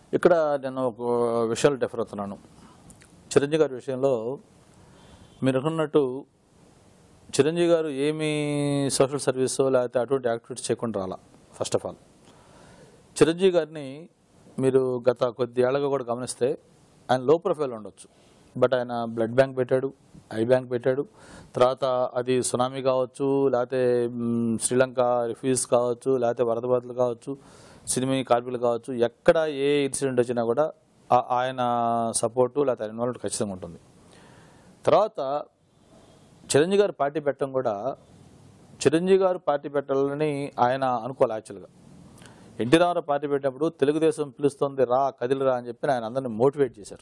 ఇక్కడ నేను ఒక విషయాలు డిఫర్ అవుతున్నాను. చిరంజీవి గారి విషయంలో మీరు అనుకున్నట్టు చిరంజీవి గారు ఏమీ సోషల్ సర్వీసో లేకపోతే అటువంటి యాక్టివిటీస్ చేయకుండా రాలా. ఫస్ట్ ఆఫ్ ఆల్ చిరంజీవి గారిని మీరు గత కొద్ది ఏళ్ళగా కూడా గమనిస్తే ఆయన లో ప్రొఫైల్ ఉండొచ్చు, బట్ ఆయన బ్లడ్ బ్యాంక్ పెట్టాడు, ఐ బ్యాంక్ పెట్టాడు. తర్వాత అది సునామీ కావచ్చు, లేకపోతే శ్రీలంక రిఫ్యూజీస్ కావచ్చు, లేకపోతే వరద బాధితులు కావచ్చు, సినిమా కార్మికులు కావచ్చు, ఎక్కడ ఏ ఇన్సిడెంట్ వచ్చినా కూడా ఆయన సపోర్టు లేకపోతే ఆయన ఇన్వాల్వ్మెంట్ ఖచ్చితంగా ఉంటుంది. తర్వాత చిరంజీవి గారు పార్టీ పెట్టడం కూడా చిరంజీవి గారు పార్టీ పెట్టాలని ఆయన అనుకోవాలి. యాక్చువల్గా ఎన్టీ రామారావు పార్టీ పెట్టినప్పుడు తెలుగుదేశం పిలుస్తుంది రా కదిలిరా అని చెప్పి ఆయన అందరినీ మోటివేట్ చేశారు.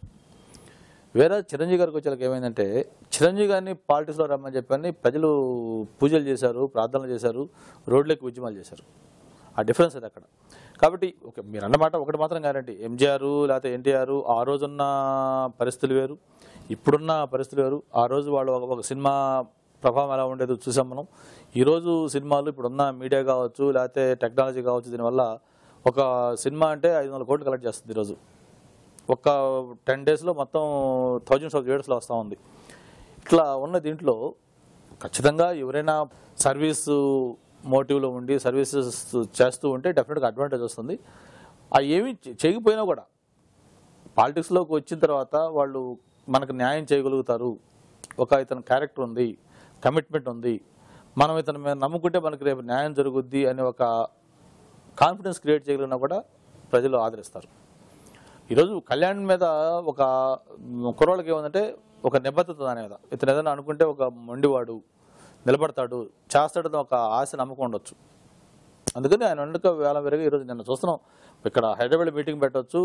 వేరే చిరంజీవి గారికి వచ్చేలకు ఏమైందంటే చిరంజీవి గారిని పాలిటిక్స్లో రమ్మని చెప్పని ప్రజలు పూజలు చేశారు, ప్రార్థనలు చేశారు, రోడ్లకి ఉద్యమాలు చేశారు. ఆ డిఫరెన్స్ అది అక్కడ. కాబట్టి ఓకే మీరు అన్నమాట ఒకటి మాత్రం గ్యారంటీ, ఎంజీఆర్ లేకపోతే ఎన్టీఆర్ ఆ రోజున్న పరిస్థితులు వేరు, ఇప్పుడున్న పరిస్థితులు వేరు. ఆ రోజు వాళ్ళు ఒక సినిమా ప్రభావం ఎలా ఉండేదో చూసాం మనం. ఈరోజు సినిమాలు ఇప్పుడున్న మీడియా కావచ్చు లేకపోతే టెక్నాలజీ కావచ్చు, దీనివల్ల ఒక సినిమా అంటే 500 కోట్లు కలెక్ట్ చేస్తుంది ఈరోజు. ఒక 10 డేస్లో మొత్తం థౌజండ్స్ ఆఫ్ థియేటర్స్లో వస్తూ ఉంది. ఇట్లా ఉన్న దీంట్లో ఖచ్చితంగా ఎవరైనా సర్వీసు మోటివ్లో ఉండి సర్వీసెస్ చేస్తూ ఉంటే డెఫినెట్గా అడ్వాంటేజ్ వస్తుంది. అవి ఏమీ చేయకపోయినా కూడా పాలిటిక్స్లోకి వచ్చిన తర్వాత వాళ్ళు మనకు న్యాయం చేయగలుగుతారు, ఒక ఇతని క్యారెక్టర్ ఉంది, కమిట్మెంట్ ఉంది, మనం ఇతని మీద నమ్ముకుంటే మనకి రేపు న్యాయం జరుగుద్ది అనే ఒక కాన్ఫిడెన్స్ క్రియేట్ చేయగలిగినా కూడా ప్రజలు ఆదరిస్తారు. ఈరోజు కళ్యాణ్ మీద ఒక కుర్రోళ్ళకి ఏముందంటే ఒక నిబద్ధత దాని మీద, ఇతను ఏదైనా అనుకుంటే ఒక మొండివాడు, నిలబడతాడు, చేస్తాడని ఒక ఆశ నమ్మకం ఉండొచ్చు. అందుకని ఆయన వండుక వేళ వేరుగా ఈరోజు నిన్న చూస్తున్నాం. ఇక్కడ హైదరాబాద్ మీటింగ్ పెట్టవచ్చు,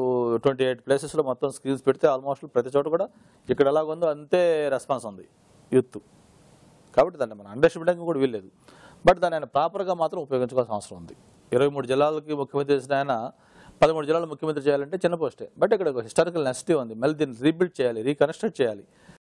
28 ప్లేసెస్లో మొత్తం స్క్రీన్స్ పెడితే ఆల్మోస్ట్ ప్రతి చోట కూడా ఇక్కడ ఎలాగుందో అంతే రెస్పాన్స్ ఉంది యూత్. కాబట్టి దాన్ని మనం అండర్స్టాండింగ్ కూడా వీల్లేదు. బట్ దాన్ని ఆయన ప్రాపర్గా మాత్రం ఉపయోగించుకోవాల్సిన అవసరం ఉంది. 23 జిల్లాలకి ముఖ్యమంత్రి చేసిన ఆయన 13 జిల్లాలు ముఖ్యమంత్రి చేయాలంటే చిన్న పోస్టే. బట్ ఇక్కడ ఒక హిస్టారికల్ నెసిటీ ఉంది, మళ్ళీ దీన్ని రీబిల్డ్ చేయాలి, రీకన్స్ట్రక్ట్ చేయాలి.